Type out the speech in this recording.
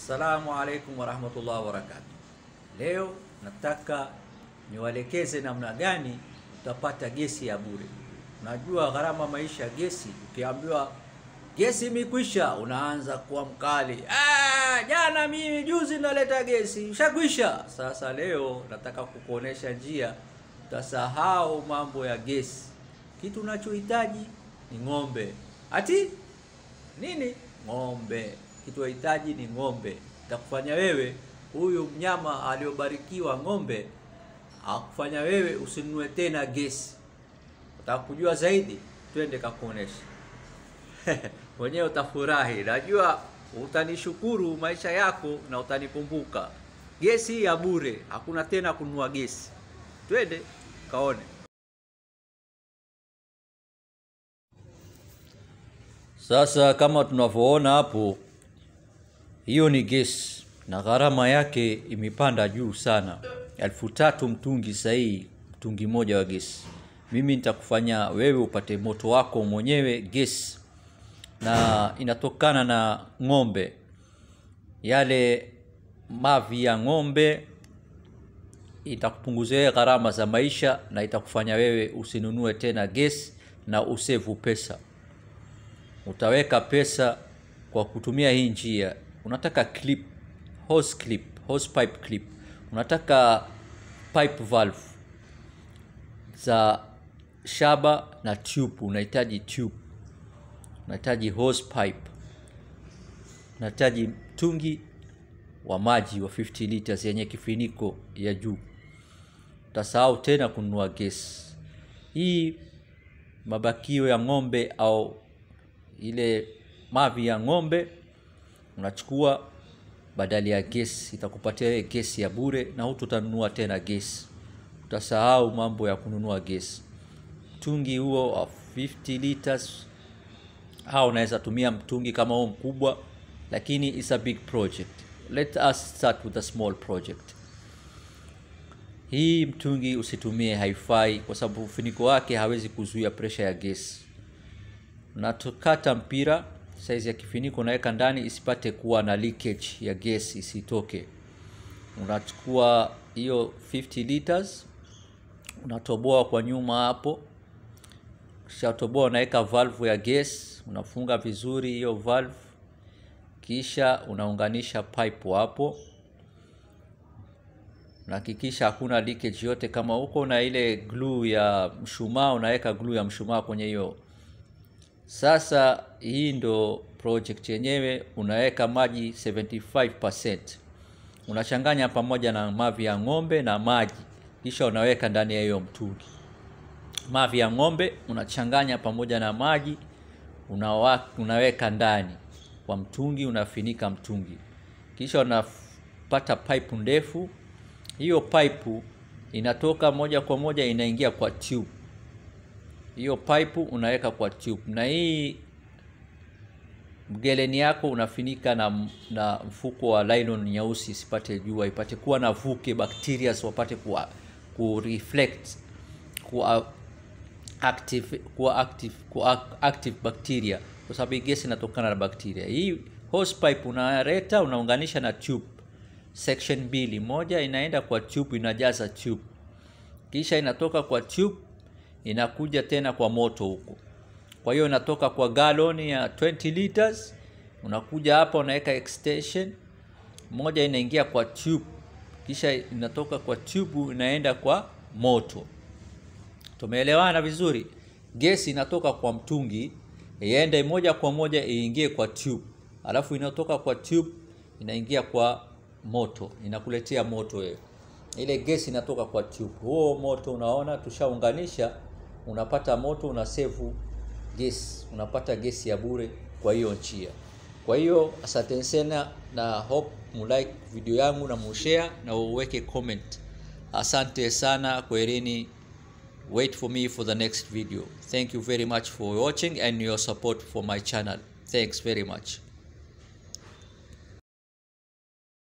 Assalamu alaikum warahmatullahi wabarakatuh. Leo nataka niwaelekeze namna gani utapata gesi ya bure. Unajua gharama maisha gesi, ukiambiwa gesi imekwisha unaanza kuwa mkali. Jana mimi juzi naleta gesi, ishakwisha. Sasa leo nataka kukuonesha njia utasahau mambo ya gesi. Kitu unachohitaji ni ng'ombe. Ati nini? Ng'ombe. Kitu unahitaji ni ng'ombe. Itakufanya wewe huyu mnyama aliobarikiwa ng'ombe akufanya wewe usinunue tena gesi. Utakujua zaidi, twende kakuonesha. Mwenyewe utafurahi. Najua utanishukuru maisha yako na utanikumbuka. Gesi ya bure, hakuna tena kununua gesi. Twende kaone. Sasa kama tunavyoona hapo, hiyo ni gesi na gharama yake imepanda juu sana. 1300 mtungi sahihi, mtungi moja wa gesi. Mimi nitakufanya wewe upate moto wako mwenyewe gesi, na inatokana na ng'ombe. Yale mavi ya ng'ombe itakupunguzia gharama za maisha na itakufanya wewe usinunue tena gesi na usevu pesa. Utaweka pesa kwa kutumia hii njia. Unataka clip, hose pipe clip. Unataka pipe valve za shaba na tube. Unahitaji tube. Unahitaji hose pipe. Unahitaji mtungi wa maji wa 50 liters yenye kifuniko ya juu. Utasahau tena kununua gesi. Hii mabakio ya ng'ombe au ile mavi ya ng'ombe unachukua badala ya gesi, itakupatia gesi ya bure na hutotanunua tena gesi. Utasahau mambo ya kununua gesi. Mtungi huo wa 50 liters au unaweza tumia mtungi kama huo mkubwa, lakini it's a big project. Let us start with a small project. Hii mtungi usitumie, haifai kwa sababu ufuniko wake hawezi kuzuia pressure ya gesi. Unatukata mpira size ya kifuniko, unaweka ndani isipate kuwa na leakage ya gesi, isitoke. Unachukua hiyo 50 liters, unatoboa kwa nyuma hapo. Kisha toboa, unaweka valve ya gesi, unafunga vizuri hiyo valve. Kisha unaunganisha pipe hapo. Unahakikisha hakuna leakage yote. Kama uko na ile glue ya mshumaa, unaweka glue ya mshumaa kwenye hiyo. Sasa hii ndo project yenyewe. Unaweka maji 75%. Unachanganya pamoja na mavi ya ng'ombe na maji. Kisha unaweka ndani ya hiyo mtungi. Mavi ya ng'ombe unachanganya pamoja na maji, unaweka ndani kwa mtungi, unafinika mtungi. Kisha unapata pipe ndefu. Hiyo pipe inatoka moja kwa moja inaingia kwa tube. Hiyo pipe unaweka kwa tube, na hii mgeleni yako unafinika na mfuko wa nylon nyeusi isipate jua, ipate kuwa na vuke, bacteria wapate ku reflect, active bacteria, kwa sababu gesi inatokana na bacteria. Hii hose pipe unaleta, unaunganisha na tube section mbili, moja inaenda kwa tube, inajaza tube, kisha inatoka kwa tube inakuja tena kwa moto huko. Kwa hiyo inatoka kwa galoni ya 20 liters, unakuja hapa unaweka extension moja, inaingia kwa tube, kisha inatoka kwa tube inaenda kwa moto. Tumeelewana vizuri? Gesi inatoka kwa mtungi iende moja kwa moja iingie kwa tube, alafu inatoka kwa tube inaingia kwa moto, inakuletea moto wewe. Ile gesi inatoka kwa tube. Huo moto unaona tushaunganisha, unapata moto, una save gesi, unapata gesi ya bure kwa hiyo njia. Kwa hiyo asante sana, na hope mulike video yangu na mushare na uweke comment. Asante sana, kwaherini. Wait for me for the next video. Thank you very much for watching and your support for my channel. Thanks very much.